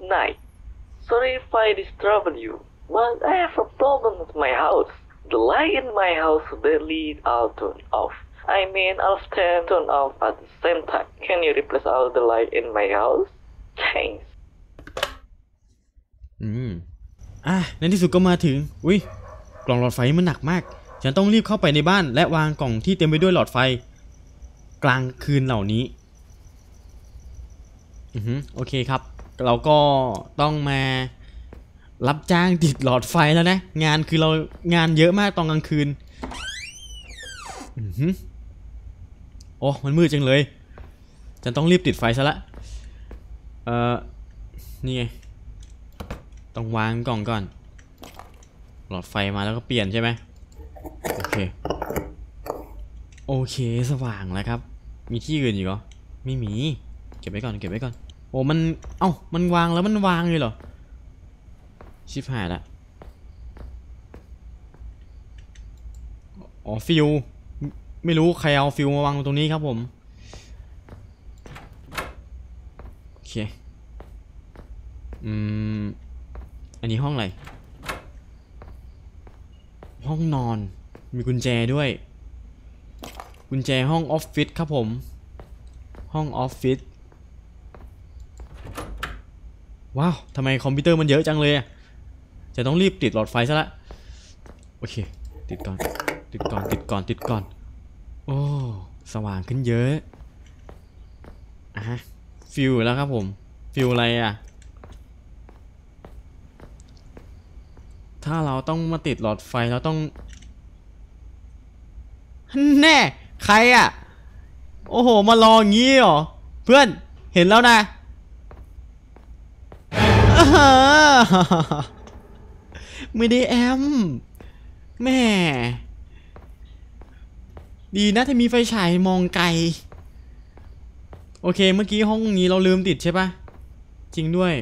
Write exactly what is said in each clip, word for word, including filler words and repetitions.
night. Sorry if I disturb you, but I have a problem with my house. The light in my house barely all turn off. I mean, all of them turn off at the same time. Can you replace all the light in my house? Thanks. อืมอ่ะในที่สุดก็มาถึงอุ้ยกล่องหลอดไฟมันหนักมากฉันต้องรีบเข้าไปในบ้านและวางกล่องที่เต็มไปด้วยหลอดไฟกลางคืนเหล่านี้อือฮึโอเคครับเราก็ต้องมารับจ้างติดหลอดไฟแล้วนะงานคือเรางานเยอะมากตอนกลางคืนอือฮึโอ้มันมืดจังเลยฉันต้องรีบติดไฟซะละเอ่อนี่ไงต้องวางกล่องก่อนหลอดไฟมาแล้วก็เปลี่ยนใช่ไหมโอเคโอเคสว่างแล้วครับมีที่อื่นอีกเหรอไม่มีเก็บไว้ก่อนเก็บไว้ก่อนโอ้มันเอ้ามันวางแล้วมันวางเลยเหรอชิบหายละอ๋อฟิวไม่รู้ใครเอาฟิวมาวางตรงนี้ครับผมโอเคอืมอันนี้ห้องอะไรห้องนอนมีกุญแจด้วยกุญแจห้องออฟฟิศครับผมห้องออฟฟิศว้าวทำไมคอมพิวเตอร์มันเยอะจังเลยจะต้องรีบติดหลอดไฟซะละโอเคติดก่อนติดก่อนติดก่อนติดก่อนโอ้สว่างขึ้นเยอะอ่ะฮะฟิวแล้วครับผมฟิวอะไรอ่ะถ้าเราต้องมาติดหลอดไฟเราต้องแน่ใครอ่ะโอ้โหมารออย่างงี้เหรอเพื่อนเห็นแล้วนะไม่ได้แอมแม่ดีนะที่มีไฟฉายมองไกลโอเคเมื่อกี้ห้องนี้เราลืมติดใช่ปะจริงด้วย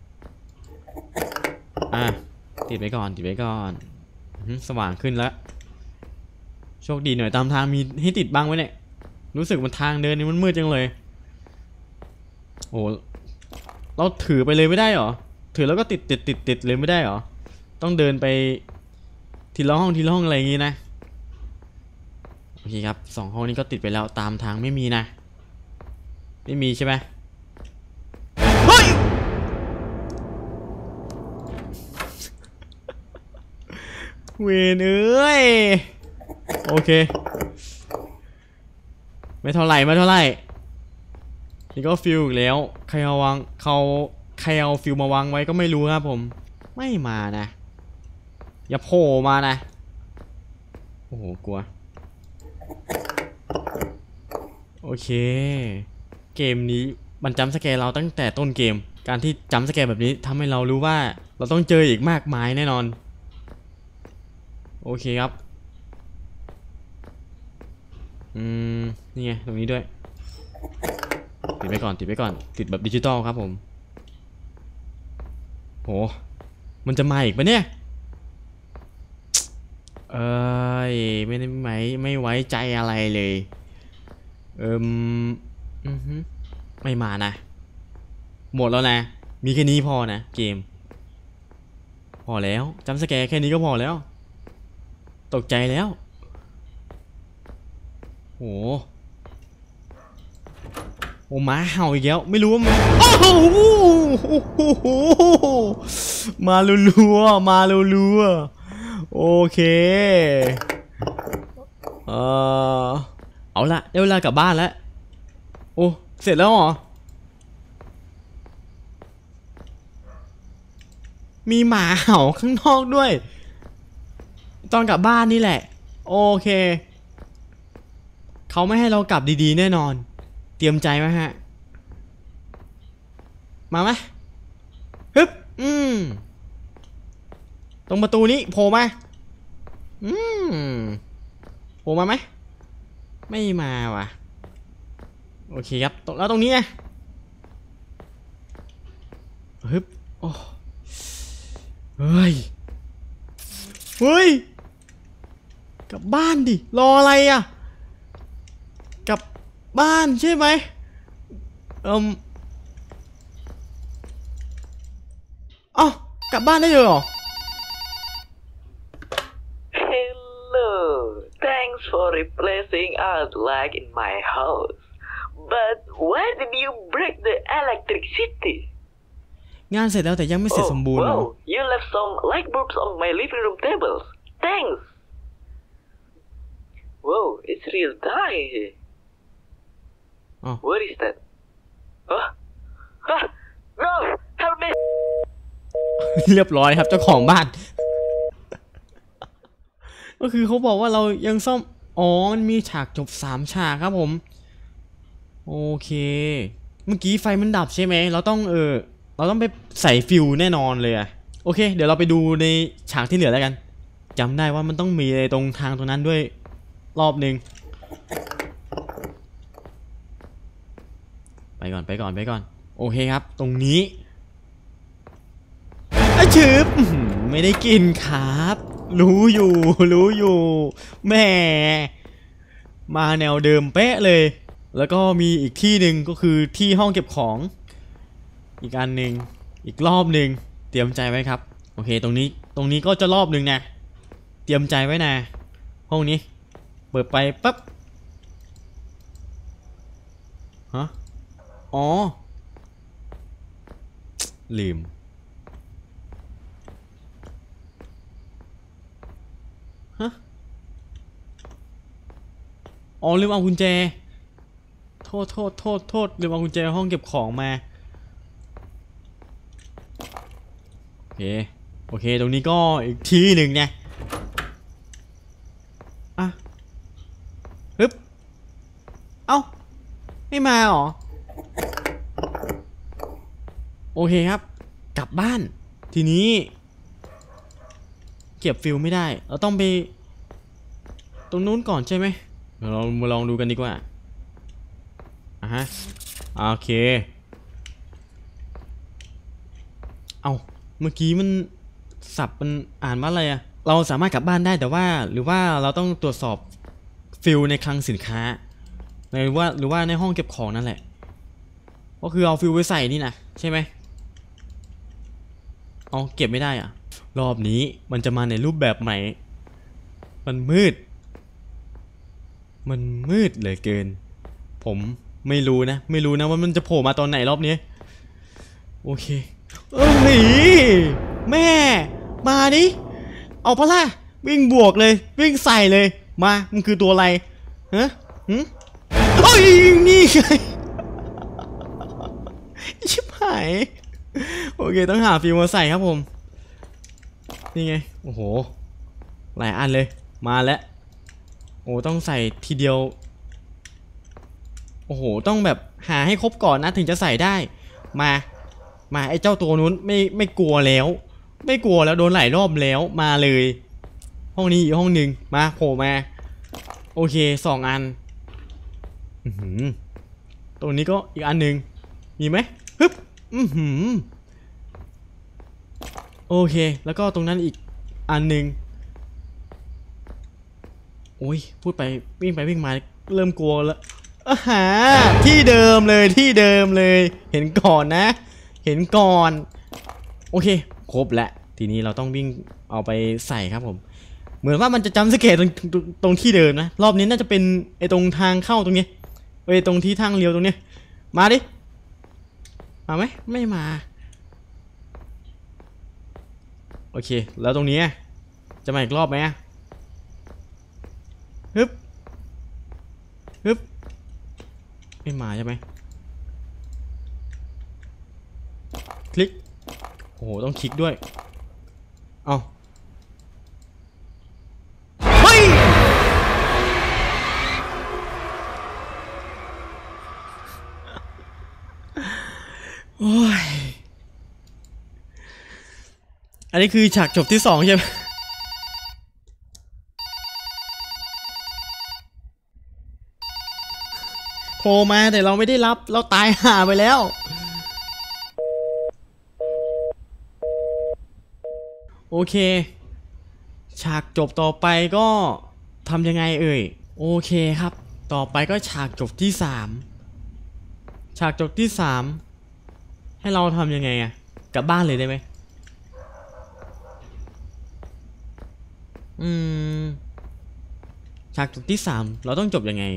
อ่ะติดไว้ก่อนติดไว้ก่อนสว่างขึ้นแล้วโชคดีหน่อยตามทางมีให้ติดบ้างไว้เนี่ยรู้สึกมันทางเดินนี่มันมืดจังเลยโอ้เราถือไปเลยไม่ได้หรอถือแล้วก็ติดติดติดติดเลยไม่ได้หรอต้องเดินไปทีละห้องทีละห้องอะไรอย่างงี้นะโอเคครับสองห้องนี้ก็ติดไปแล้วตามทางไม่มีนะไม่มีใช่ไหมเฮ้ยเวนเอ้ยโอเคไม่เท่าไหร่ไม่เท่าไหร่นี่ก็ฟิลอีกแล้วใครเอาวางเขาใครเอาฟิลมาวางไว้ก็ไม่รู้ครับผมไม่มานะอย่าโผล่มานะโอ้โหกลัวโอเคเกมนี้มันจัมป์สแกร์เราตั้งแต่ต้นเกมการที่จัมป์สแกร์แบบนี้ทำให้เรารู้ว่าเราต้องเจออีกมากมายแน่นอนโอเคครับอืมนี่ไงตรงนี้ด้วยติดไปก่อนติดไปก่อนติดแบบดิจิตอลครับผมโหมันจะมาอีกปะเนี่ยเอ้ยไม่ได้ไหมไม่ไว้ใจอะไรเลยเอิมอือฮึไม่มานะหมดแล้วนะมีแค่นี้พอนะเกมพอแล้วจัมป์สแกร์แค่นี้ก็พอแล้วตกใจแล้วโหโอ้ม้าเห่าอีกแล้วไม่รู้ว่ามันโอ้โหมาลัวๆมาลัวๆโอเคเออเอาละได้เวลากลับบ้านแล้วโอ้เสร็จแล้วเหรอมีหมาเห่าข้างนอกด้วยตอนกลับบ้านนี่แหละโอเคเขาไม่ให้เรากลับดีๆแน่นอนเตรียมใจไหมฮะมาไหมฮึบอืมตรงประตูนี้โผล่มาอืมโผล่มาไหมไม่มาว่ะโอเคครับแล้วตรงนี้ไงฮึบโอ้เฮ้ยเฮ้ยกลับบ้านดิรออะไรอ่ะกลับบ้านใช่ไหมเอิมอ๋อกลับบ้านได้เลยเหรอ Hello, thanks for replacing our light in my house. But why did you break the electricity? งานเสร็จแล้วแต่ยังไม่เสร็จ Oh, สมบูรณ์เหรอ wow, you left some light bulbs on my living room tables. Thanks. Whoa, it's real dark here. Oh. What is that? Huh? Huh? No! Help me! เรียบร้อยครับเจ้าของบ้าน ก็คือเขาบอกว่าเรายังซ่อมอ๋อมันมีฉากจบสามฉากครับผมโอเคเมื่อกี้ไฟมันดับใช่ไหมเราต้องเออเราต้องไปใส่ฟิวแน่นอนเลยอะโอเคเดี๋ยวเราไปดูในฉากที่เหลือแล้วกันจำได้ว่ามันต้องมีตรงทางตรงนั้นด้วยรอบหนึ่งไปก่อนไปก่อนไปก่อนโอเคครับตรงนี้ไอ้ชืบไม่ได้กินครับรู้อยู่รู้อยู่แหมมาแนวเดิมเป๊ะเลยแล้วก็มีอีกที่หนึ่งก็คือที่ห้องเก็บของอีกอันหนึ่งอีกรอบหนึ่งเตรียมใจไว้ครับโอเคตรงนี้ตรงนี้ก็จะรอบหนึ่งนะเตรียมใจไว้นะห้องนี้เปิดไปปั๊บฮะอ๋อลืมฮะอ๋อลืมเอากุญแจโทษโทษโทษโทษลืมเอากุญแจห้องเก็บของมาโอเคโอเคตรงนี้ก็อีกที่หนึ่งเนี่ยอ่ะฮึบเอ้าไม่มาหรอโอเคครับกลับบ้านทีนี้เก็บฟิลไม่ได้เราต้องไปตรงนู้นก่อนใช่ไหมเดี๋ยวเรามาลองดูกันดีกว่าอ่ะฮะโอเคเอาเมื่อกี้มันสับมันอ่านว่าอะไรอะเราสามารถกลับบ้านได้แต่ว่าหรือว่าเราต้องตรวจสอบฟิลในคลังสินค้าหรือว่าหรือว่าในห้องเก็บของนั่นแหละก็คือเอาฟิลไปใส่นี่นะใช่ไหมเอาเก็บไม่ได้อะรอบนี้มันจะมาในรูปแบบใหม่มันมืดมันมืดเหลือเกินผมไม่รู้นะไม่รู้นะว่ามันจะโผล่มาตอนไหนรอบนี้โอเคเอ้ยแม่มาดิเอาปะล่ะวิ่งบวกเลยวิ่งใส่เลยมามันคือตัวอะไรฮะหืมโอ้ยนี่ไงชิบหายโอเคต้องหาฟิล์มมาใส่ครับผมนี่ไงโอ้โหหลายอันเลยมาแล้วโอ้ต้องใส่ทีเดียวโอ้โหต้องแบบหาให้ครบก่อนนะถึงจะใส่ได้มามาไอ้เจ้าตัวนู้นไม่ไม่กลัวแล้วไม่กลัวแล้วโดนหลายรอบแล้วมาเลยห้องนี้อีกห้องหนึ่งมาโผล่มาโอเคสองอันอือหือตรงนี้ก็อีกอันหนึ่งมีไหมฮึบอือหือโอเคแล้วก็ตรงนั้นอีกอันหนึ่งโอ้ยพูดไปวิ่งไปวิ่งมาเริ่มกลัวแล้วอาหาที่เดิมเลยที่เดิมเลยเห็นก่อนนะเห็นก่อนโอเคครบแล้วทีนี้เราต้องวิ่งเอาไปใส่ครับผมเหมือนว่ามันจะจำสเกตตรงตรงที่เดิมนะรอบนี้น่าจะเป็นไอ้ตรงทางเข้าตรงนี้ไอ้ตรงที่ทางเลี้ยวตรงนี้มาดิมาไหมไม่มาโอเคแล้วตรงนี้จะมาอีกรอบไหมฮึบฮึบไม่มาใช่ไหมคลิกโอ้โหต้องคลิกด้วยเอาเฮ้ยโอ้ยอันนี้คือฉากจบที่สองใช่ไหมโทรมาแต่เราไม่ได้รับเราตายห่าไปแล้วโอเคฉากจบต่อไปก็ทำยังไงเอ่ยโอเคครับต่อไปก็ฉากจบที่สามฉากจบที่สามให้เราทำยังไงอะกลับบ้านเลยได้ไหมอืมฉากจบที่สามเราต้องจบยังไง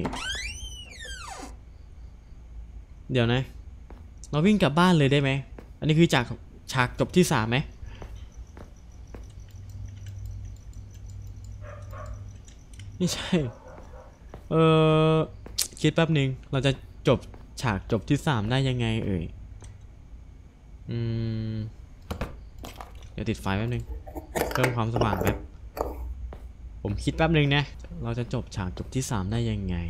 เดี๋ยวนะเราวิ่งกลับบ้านเลยได้ไหมอันนี้คือจากฉากจบที่สามไหมไม่ใช่เออคิดแป๊บหนึ่งเราจะจบฉากจบที่สามได้ยังไงเอ่ยอืมเดี๋ยวติดไฟแป๊บหนึ่งเพิ่มความสว่างแป๊บผมคิดแป๊บหนึ่งนะเราจะจบฉากจบที่สามได้ยังไง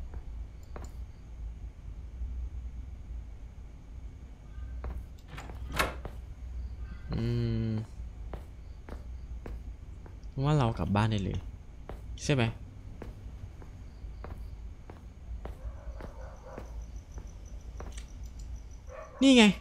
อืมว่าเรากลับบ้านได้เลยใช่ไหมนี่ไง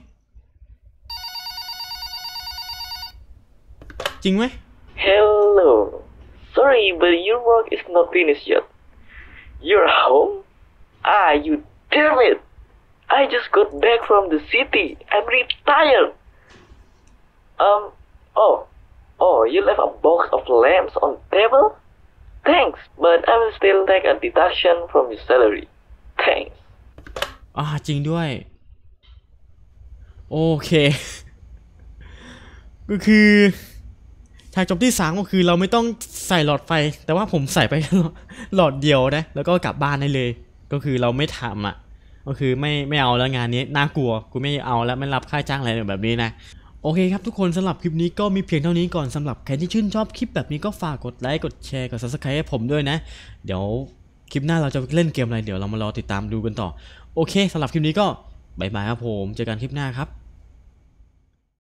จริงไหม Hello. Sorry, but your work is not finished yet. You're home? Ah, you damn it! I just got back from the city. I'm really tired. Um, oh, oh, you left a box of lamps on table? Thanks, but I will still take a deduction from your salary. Thanks. อ่าจริงด้วยโอเค ก็คือฉากจบที่สามก็คือเราไม่ต้องใส่หลอดไฟแต่ว่าผมใส่ไป หลอดเดียวนะแล้วก็กลับบ้านได้เลยก็คือเราไม่ทำอ่ะก็คือไม่ไม่เอาแล้วงานนี้น่ากลัวกูไม่เอาแล้วไม่รับค่าจ้างอะไรแบบนี้นะโอเคครับทุกคนสำหรับคลิปนี้ก็มีเพียงเท่านี้ก่อนสำหรับใครที่ชื่นชอบคลิปแบบนี้ก็ฝากกดไลค์กดแชร์กด ซับสไครบ์ ให้ผมด้วยนะเดี๋ยวคลิปหน้าเราจะเล่นเกมอะไรเดี๋ยวเรามารอติดตามดูกันต่อโอเคสำหรับคลิปนี้ก็บายบายครับผมเจอกันคลิปหน้าครับ